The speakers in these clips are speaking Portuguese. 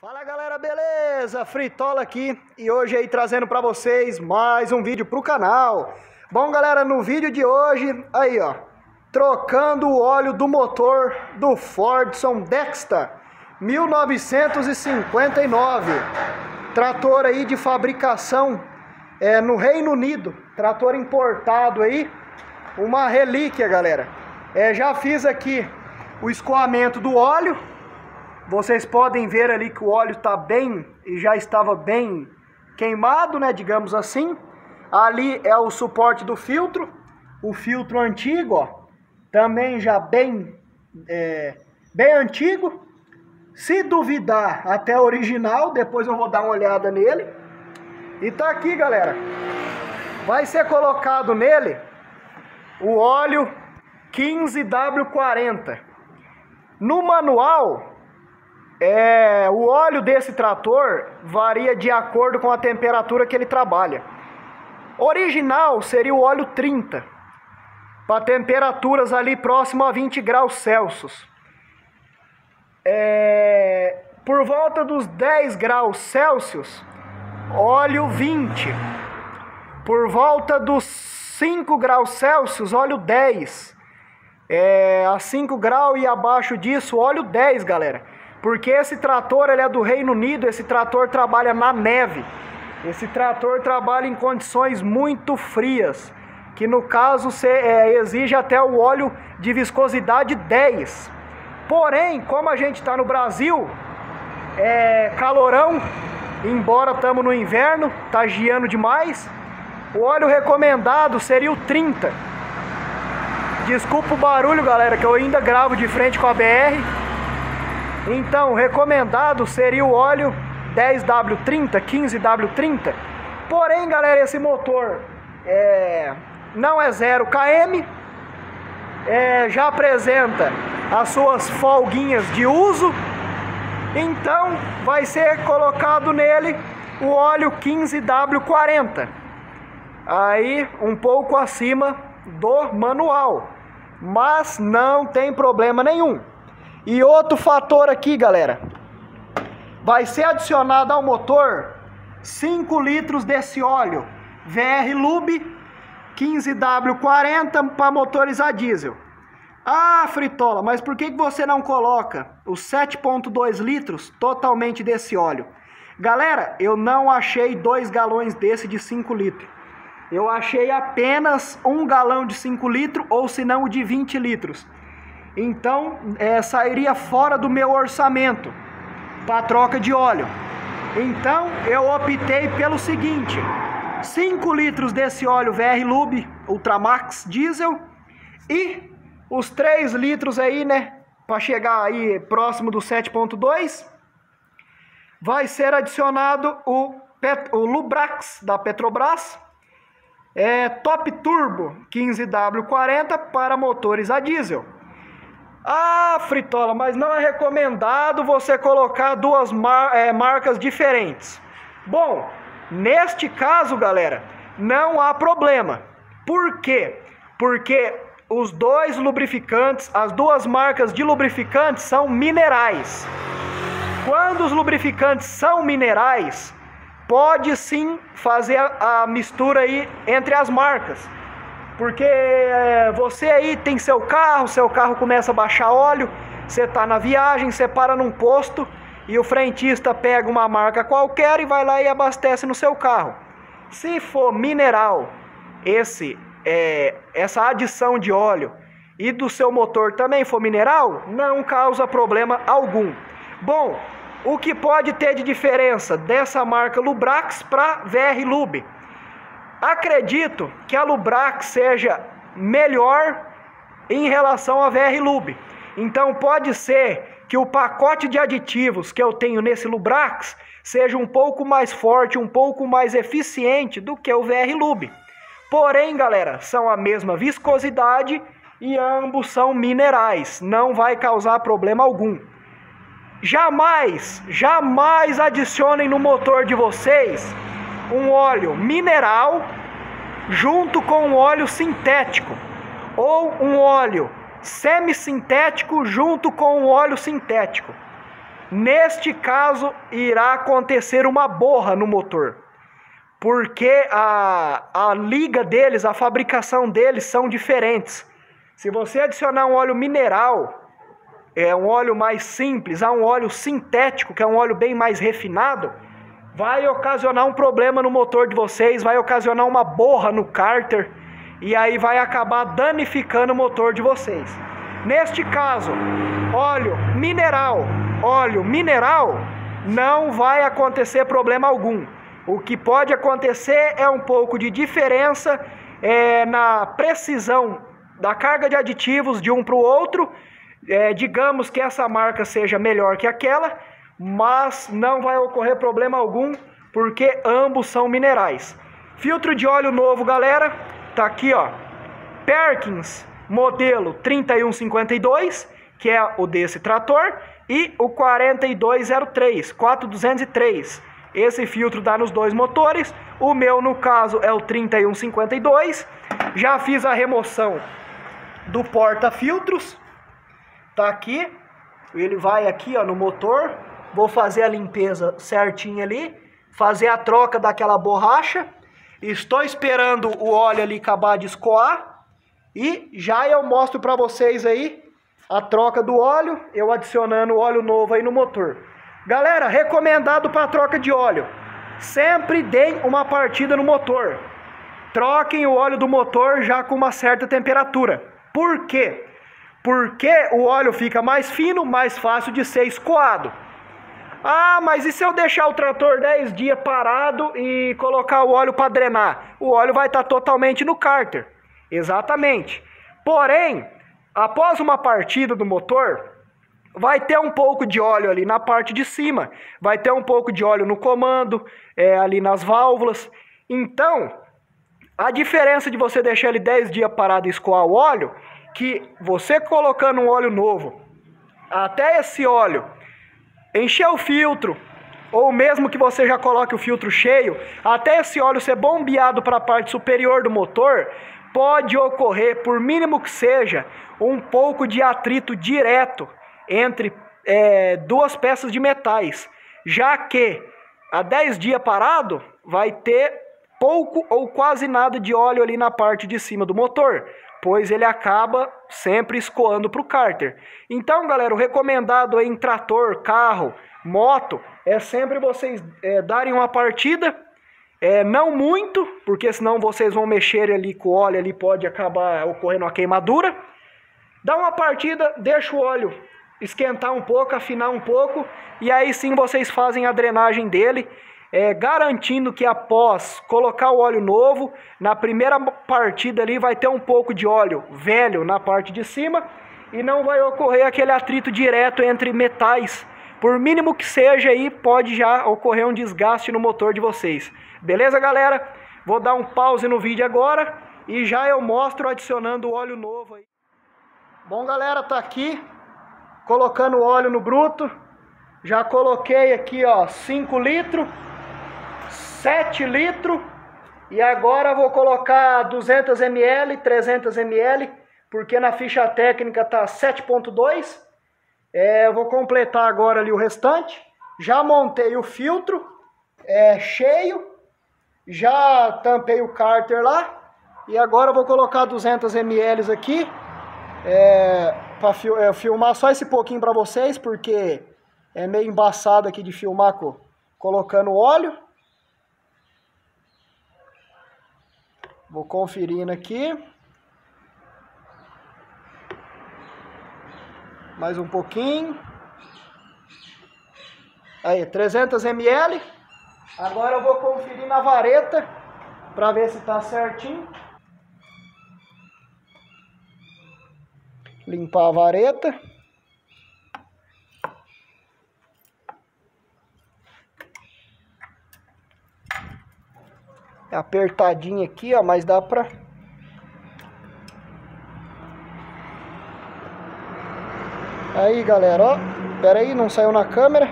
Fala galera, beleza? Fritola aqui e hoje aí trazendo pra vocês mais um vídeo pro canal. Bom galera, no vídeo de hoje, aí ó, trocando o óleo do motor do Fordson Dexter 1959. Trator aí de fabricação no Reino Unido, trator importado aí, uma relíquia galera. Já fiz aqui o escoamento do óleo. Vocês podem ver ali que o óleo está bem e já estava bem queimado, né, digamos assim. Ali é o suporte do filtro, o filtro antigo, ó, também já bem antigo. Se duvidar, até original, depois eu vou dar uma olhada nele. E tá aqui, galera. Vai ser colocado nele o óleo 15W40. No manual, o óleo desse trator varia de acordo com a temperatura que ele trabalha. Original seria o óleo 30, para temperaturas ali próximo a 20 graus Celsius. Por volta dos 10 graus Celsius, óleo 20. Por volta dos 5 graus Celsius, óleo 10. A 5 graus e abaixo disso, óleo 10, galera. Porque esse trator ele é do Reino Unido, esse trator trabalha na neve. Esse trator trabalha em condições muito frias, que no caso exige até o óleo de viscosidade 10. Porém, como a gente está no Brasil, calorão, embora estamos no inverno, está geando demais, o óleo recomendado seria o 30. Desculpa o barulho, galera, que eu ainda gravo de frente com a BR. Então, recomendado seria o óleo 10W30, 15W30. Porém, galera, esse motor não é 0 km, já apresenta as suas folguinhas de uso. Então, vai ser colocado nele o óleo 15W40. Aí, um pouco acima do manual, mas não tem problema nenhum. E outro fator aqui, galera, vai ser adicionado ao motor 5 litros desse óleo VR Lube 15W40 para motores a diesel. Ah, Fritola, mas por que você não coloca os 7,2 litros totalmente desse óleo? Galera, eu não achei 2 galões desse de 5 litros. Eu achei apenas 1 galão de 5 litros, ou se não o de 20 litros. Então, sairia fora do meu orçamento para troca de óleo. Então, eu optei pelo seguinte: 5 litros desse óleo VR Lube Ultramax Diesel e os 3 litros aí, né, para chegar aí próximo do 7,2, vai ser adicionado o Lubrax da Petrobras, Top Turbo 15W40 para motores a diesel. Ah, Fritola, mas não é recomendado você colocar duas marcas diferentes. Bom, neste caso, galera, não há problema. Por quê? Porque os dois lubrificantes, as duas marcas de lubrificantes são minerais. Quando os lubrificantes são minerais, pode sim fazer a mistura aí entre as marcas. Porque você aí tem seu carro começa a baixar óleo, você está na viagem, você para num posto e o frentista pega uma marca qualquer e vai lá e abastece no seu carro. Se for mineral, essa adição de óleo e do seu motor também for mineral, não causa problema algum. Bom, o que pode ter de diferença dessa marca Lubrax para VR Lube? Acredito que a Lubrax seja melhor em relação à VR Lube. Então pode ser que o pacote de aditivos que eu tenho nesse Lubrax seja um pouco mais forte, um pouco mais eficiente do que o VR Lube. Porém, galera, são a mesma viscosidade e ambos são minerais. Não vai causar problema algum. Jamais adicionem no motor de vocês um óleo mineral junto com um óleo sintético, ou um óleo semissintético junto com um óleo sintético. Neste caso, irá acontecer uma borra no motor, porque a liga deles, a fabricação deles são diferentes. Se você adicionar um óleo mineral, um óleo mais simples, a um óleo sintético, que é um óleo bem mais refinado, vai ocasionar um problema no motor de vocês, vai ocasionar uma borra no cárter, e aí vai acabar danificando o motor de vocês. Neste caso, óleo mineral, não vai acontecer problema algum. O que pode acontecer é um pouco de diferença na precisão da carga de aditivos de um para o outro. Digamos que essa marca seja melhor que aquela, mas não vai ocorrer problema algum, porque ambos são minerais. Filtro de óleo novo, galera, tá aqui, ó, Perkins, modelo 3152, que é o desse trator, e o 4203. Esse filtro dá nos dois motores. O meu, no caso, é o 3152. Já fiz a remoção do porta-filtros. Tá aqui. Ele vai aqui, ó, no motor. Vou fazer a limpeza certinha ali. Fazer a troca daquela borracha. Estou esperando o óleo ali acabar de escoar. E já eu mostro para vocês aí a troca do óleo, eu adicionando óleo novo aí no motor. Galera, recomendado para troca de óleo, sempre deem uma partida no motor. Troquem o óleo do motor já com uma certa temperatura. Por quê? Porque o óleo fica mais fino, mais fácil de ser escoado. Ah, mas e se eu deixar o trator 10 dias parado e colocar o óleo para drenar? O óleo vai estar totalmente no cárter. Exatamente. Porém, após uma partida do motor, vai ter um pouco de óleo ali na parte de cima. Vai ter um pouco de óleo no comando, ali nas válvulas. Então, a diferença de você deixar ele 10 dias parado e escoar o óleo, que você colocando um óleo novo, até esse óleo encher o filtro, ou mesmo que você já coloque o filtro cheio, até esse óleo ser bombeado para a parte superior do motor, pode ocorrer, por mínimo que seja, um pouco de atrito direto entre duas peças de metais, já que a 10 dias parado vai ter pouco ou quase nada de óleo ali na parte de cima do motor, pois ele acaba sempre escoando para o cárter. Então, galera, o recomendado em trator, carro, moto, é sempre vocês darem uma partida. Não muito, porque senão vocês vão mexer ali com o óleo, ali pode acabar ocorrendo uma queimadura. Dá uma partida, deixa o óleo esquentar um pouco, afinar um pouco, e aí sim vocês fazem a drenagem dele, garantindo que após colocar o óleo novo, na primeira partida ali vai ter um pouco de óleo velho na parte de cima, e não vai ocorrer aquele atrito direto entre metais. Por mínimo que seja aí, pode já ocorrer um desgaste no motor de vocês. Beleza, galera? Vou dar um pause no vídeo agora e já eu mostro adicionando o óleo novo aí. Bom, galera, tá aqui colocando o óleo no bruto. Já coloquei aqui, ó, 5 litros, 7 litros. E agora vou colocar 200 ml, 300 ml, porque na ficha técnica tá 7.2. Eu vou completar agora ali o restante. Já montei o filtro cheio. Já tampei o cárter lá. E agora eu vou colocar 200 ml aqui. Para filmar só esse pouquinho para vocês, porque é meio embaçado aqui de filmar colocando óleo. Vou conferindo aqui. Mais um pouquinho. Aí, 300 ml. Agora eu vou conferir na vareta para ver se está certinho. Limpar a vareta. É apertadinho aqui, ó, mas dá pra... Aí, galera, ó. Pera aí, não saiu na câmera.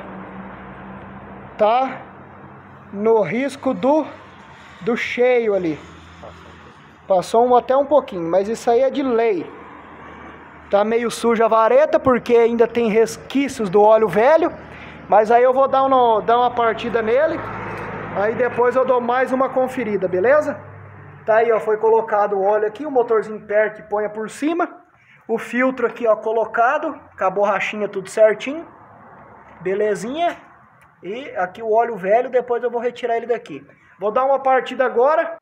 Tá no risco do cheio ali. Passou até um pouquinho, mas isso aí é de lei. Tá meio suja a vareta, porque ainda tem resquícios do óleo velho. Mas aí eu vou dar uma partida nele. Aí depois eu dou mais uma conferida, beleza? Tá aí, ó, foi colocado o óleo aqui, o motorzinho PER que põe por cima. O filtro aqui, ó, colocado, com a borrachinha tudo certinho. Belezinha. E aqui o óleo velho, depois eu vou retirar ele daqui. Vou dar uma partida agora.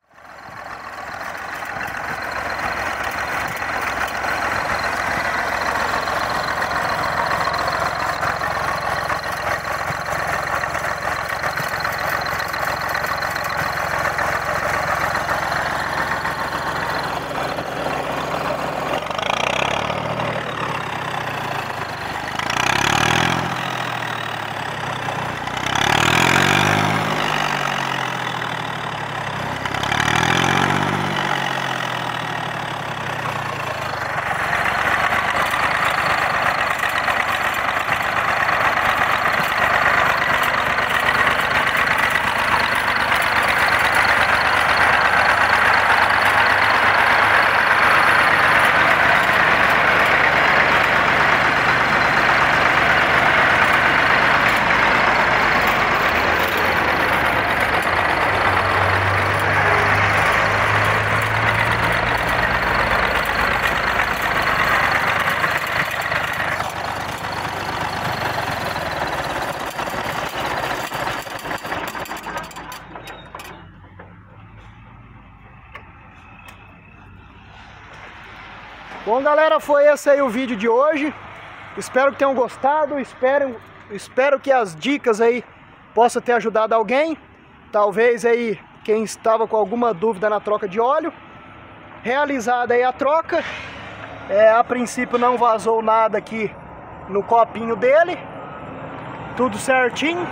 Bom, galera, foi esse aí o vídeo de hoje. Espero que tenham gostado. Espero que as dicas aí possam ter ajudado alguém. Talvez aí quem estava com alguma dúvida na troca de óleo. Realizada aí a troca. A princípio não vazou nada aqui no copinho dele. Tudo certinho.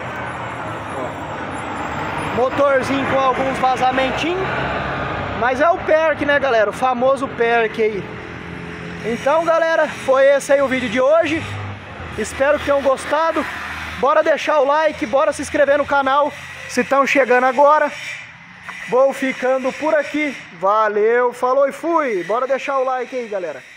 Motorzinho com alguns vazamentinhos. Mas é o PERC, né, galera? O famoso PERC aí. Então, galera, foi esse aí o vídeo de hoje. Espero que tenham gostado. Bora deixar o like, bora se inscrever no canal se estão chegando agora. Vou ficando por aqui. Valeu, falou e fui. Bora deixar o like aí, galera.